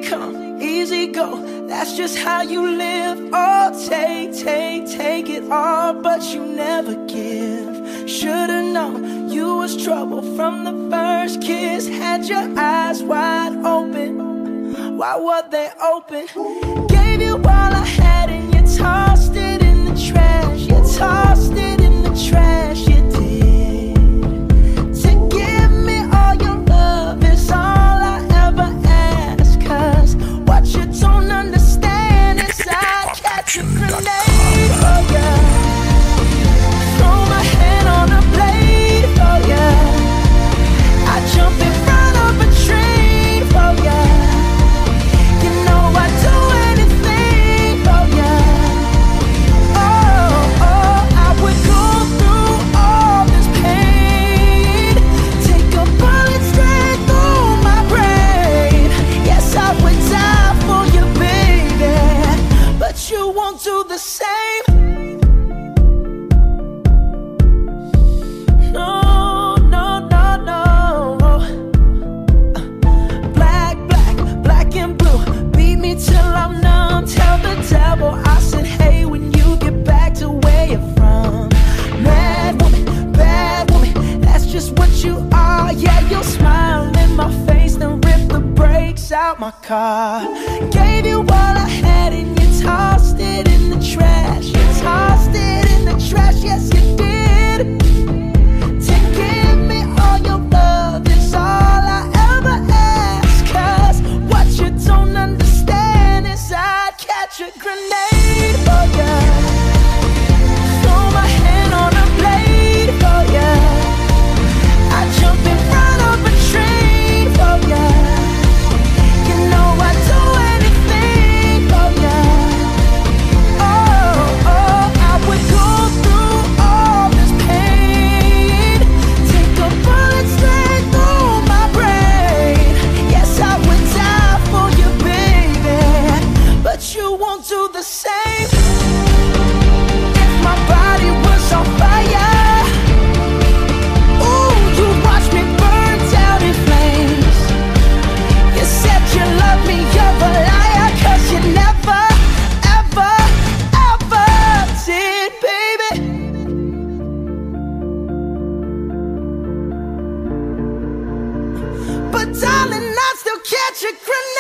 come, easy go. That's just how you live. Oh, take it all, but you never give. Should've known you was trouble from the first kiss. Had your eyes wide open. Why were they open? Gave you all I had and you tossed it in the trash. You tossed it in the trash, you did. To give me all your love is all I ever ask. Cause what you don't understand is I'd catch a grenade for ya. Throw my hand on a blade for ya. I'd jump in front of a train for ya. You know I'd do anything for ya. Oh, I would go through all this pain. Take a bullet straight through my brain. Yes, I would die for you, baby, but you won't do the same. No, no, no, no. Black and blue. Beat me till I'm numb. Tell the devil I said hey when you get back to where you're from. Mad woman, bad woman, that's just what you are. Yeah, you'll smile in my face, then rip the brakes out my car. Gave you all I had and you tossed it in the trash. You tossed it in the trash, yes you did. To give me all your love is all I ever ask. Cause what you don't understand is I'd catch a grenade for ya. Throw my hand on a blade for ya. I'd jump in front of a train for ya. You know I'd do anything for ya. Oh, I would go through all this pain. Take a bullet straight through my brain. Yes, I would die for you, baby, but you won't do the same. If my body was on fire, ooh, you'd watch me burn down in flames. You said you loved me, you're a liar, cause you never, ever, ever did, baby. But darling, I'd still catch a grenade.